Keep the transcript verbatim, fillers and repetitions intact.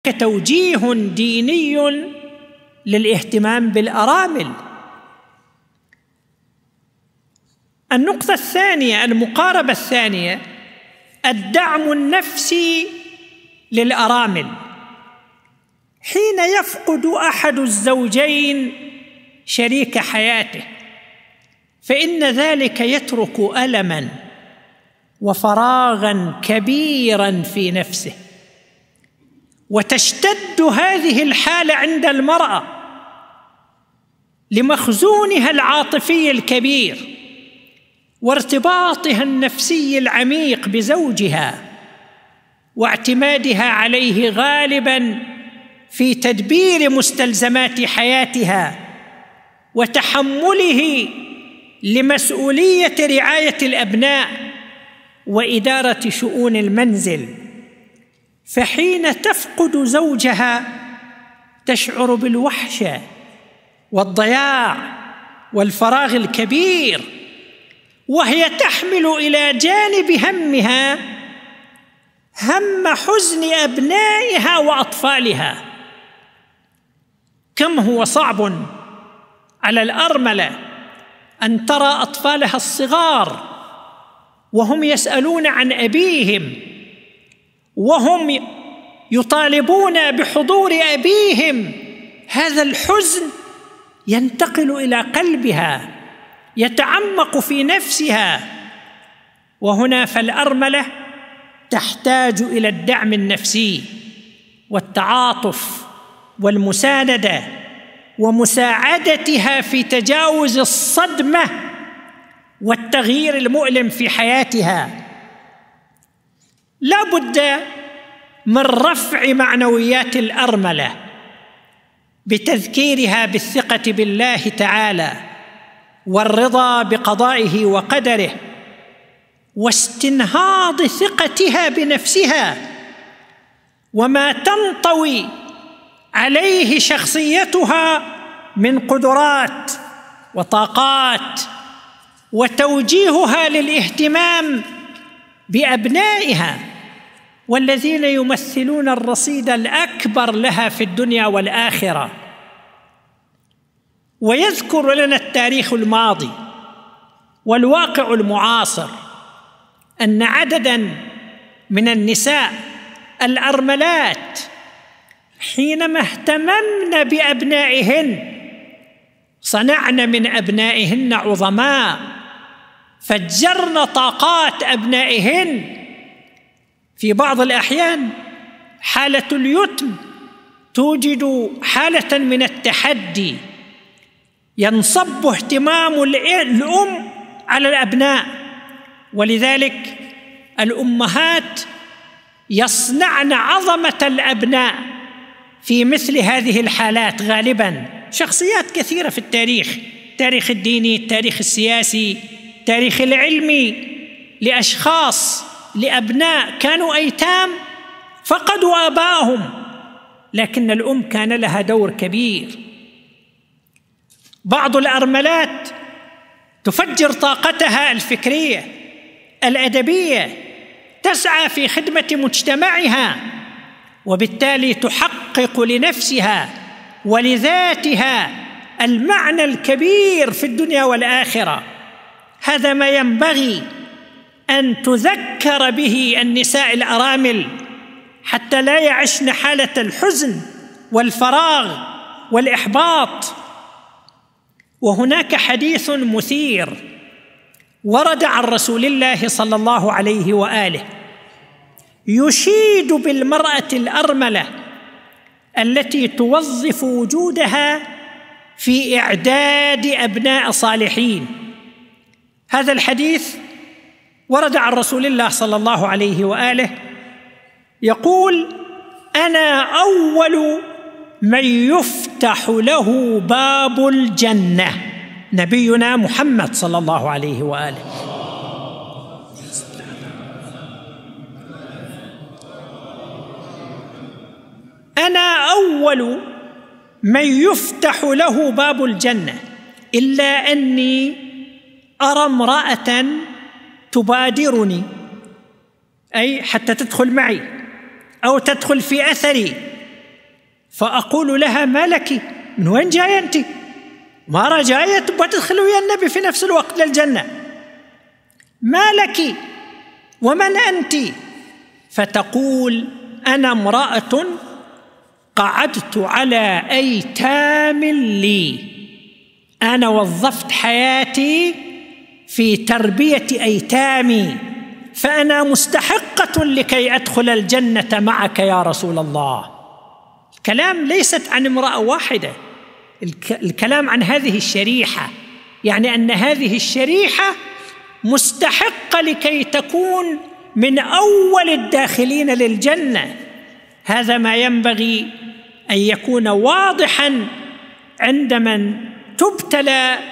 توجيه ديني للاهتمام بالأرامل. النقطة الثانية، المقاربة الثانية، الدعم النفسي للأرامل. حين يفقد أحد الزوجين شريك حياته فإن ذلك يترك ألماً وفراغاً كبيراً في نفسه، وتشتد هذه الحالة عند المرأة لمخزونها العاطفي الكبير وارتباطها النفسي العميق بزوجها واعتمادها عليه غالباً في تدبير مستلزمات حياتها وتحمله لمسؤولية رعاية الأبناء وإدارة شؤون المنزل. فحين تفقد زوجها تشعر بالوحشة والضياع والفراغ الكبير، وهي تحمل إلى جانب همها هم حزن أبنائها وأطفالها. كم هو صعب على الأرملة أن ترى أطفالها الصغار وهم يسألون عن أبيهم، وهم يطالبون بحضور أبيهم. هذا الحزن ينتقل إلى قلبها، يتعمق في نفسها، وهنا فالأرملة تحتاج إلى الدعم النفسي والتعاطف والمساندة ومساعدتها في تجاوز الصدمة والتغيير المؤلم في حياتها. لا بد من رفع معنويات الأرملة بتذكيرها بالثقة بالله تعالى والرضا بقضائه وقدره واستنهاض ثقتها بنفسها وما تنطوي عليه شخصيتها من قدرات وطاقات، وتوجيهها للاهتمام بأبنائها والذين يمثلون الرصيد الأكبر لها في الدنيا والآخرة. ويذكر لنا التاريخ الماضي والواقع المعاصر أن عدداً من النساء الأرملات حينما اهتممن بأبنائهن صنعن من أبنائهن عظماء، فجرن طاقات أبنائهن. في بعض الأحيان حالة اليتم توجد حالة من التحدي، ينصب اهتمام الأم على الأبناء، ولذلك الأمهات يصنعن عظمة الأبناء في مثل هذه الحالات غالباً. شخصيات كثيرة في التاريخ، التاريخ الديني، التاريخ السياسي، التاريخ العلمي، لأشخاص لأبناء كانوا أيتام فقدوا آباءهم، لكن الأم كان لها دور كبير. بعض الأرملات تفجر طاقتها الفكرية الأدبية، تسعى في خدمة مجتمعها، وبالتالي تحقق لنفسها ولذاتها المعنى الكبير في الدنيا والآخرة. هذا ما ينبغي أن تذكر به النساء الأرامل حتى لا يعشن حالة الحزن والفراغ والإحباط. وهناك حديث مثير ورد عن رسول الله صلى الله عليه وآله يشيد بالمرأة الأرملة التي توظف وجودها في إعداد أبناء صالحين. هذا الحديث ورد عن رسول الله صلى الله عليه وآله يقول: أنا أول من يفتح له باب الجنة، نبينا محمد صلى الله عليه وآله. أنا أول من يفتح له باب الجنة، إلا أني أرى امرأة تبادرني، أي حتى تدخل معي أو تدخل في أثري فأقول لها: ما لك؟ من وين جاية أنت؟ ما جاية تبغى تدخل ويا النبي في نفس الوقت للجنة، ما لك ومن أنت؟ فتقول: أنا امرأة قعدت على أيتام لي، أنا وظفت حياتي في تربية أيتامي، فأنا مستحقة لكي أدخل الجنة معك يا رسول الله. الكلام ليست عن امرأة واحدة، الكلام عن هذه الشريحة، يعني أن هذه الشريحة مستحقة لكي تكون من أول الداخلين للجنة. هذا ما ينبغي أن يكون واضحاً عند من تبتلى